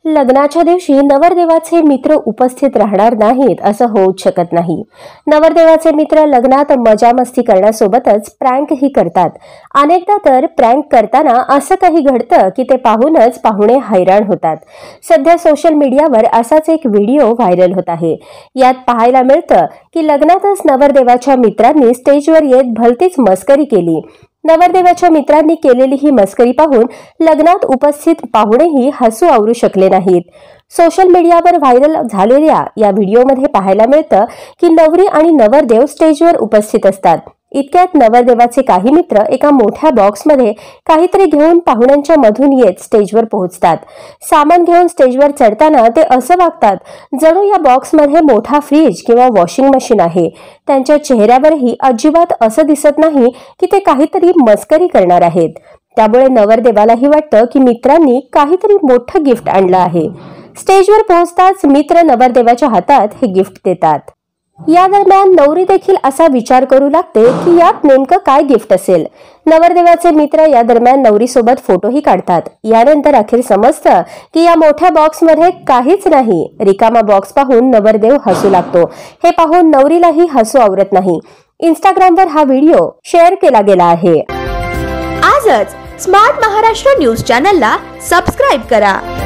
लग्नाच्या दिवशी नवरदेवाचे मित्र उपस्थित राहणार नाहीत असं होऊच शकत नाही। नवरदेवाचे मित्र लग्नात मजा मस्ती करण्यासोबतच प्रँकही करतात। अनेकदा तर प्रँक करताना असं काही घडतं की ते पाहूनच पाहुणे हैराण होतात। सध्या सोशल मीडियावर असाच एक व्हिडिओ व्हायरल होत आहे। यात पाहायला मिळतं की लग्नातच नवरदेवाच्या मित्रांनी स्टेजवर येत भलतीच मस्करी केली। नवरदेवाच्या मित्रांनी केलेली ही मस्करी पाहून लग्नात उपस्थित पाहुणेही हसू आवरू शकले नाहीत। सोशल मीडियावर व्हायरल झालेल्या या व्हिडिओमध्ये पाहायला मिळतं की नवरी आणि नवरदेव स्टेजवर उपस्थित असतात। इतक्यात नवरदेवाचे काही मित्र एका मोठ्या बॉक्समध्ये काहीतरी घेऊन पाहुण्यांच्या मधून येत स्टेजवर पोहोचतात। सामान घेऊन स्टेजवर चढताना ते असं वागतात जणू या बॉक्समध्ये मोठा फ्रीज किंवा वॉशिंग मशीन आहे। त्यांच्या चेहऱ्यावरही अजिबात असं दिसत नाही की ते काहीतरी मस्करी करणार आहेत। त्यामुळे नवरदेवालाही वाटतं की मित्रांनी काहीतरी मोठं गिफ्ट आणलं आहे। स्टेजवर पोहोचताच मित्र नवरदेवाच्या हातात हे गिफ्ट देतात। या दरम्यान नवरी देखील असा विचार करू लागते की यात नेमकं काय गिफ्ट असेल। नवरदेवाचे मित्र या दरम्यान नवरीसोबत फोटोही काढतात। यानंतर अखेर समजतं की या मोठ्या बॉक्समध्ये काहीच नाही। रिकामा बॉक्स पाहून नवरदेव हसू लागतो। हे पाहून नवरीलाही हसू आवरत नाही। इंस्टाग्रामवर हा व्हिडिओ शेअर केला गेला आहे। आजच स्मार्ट महाराष्ट्र न्यूज चॅनलला सबस्क्राइब करा।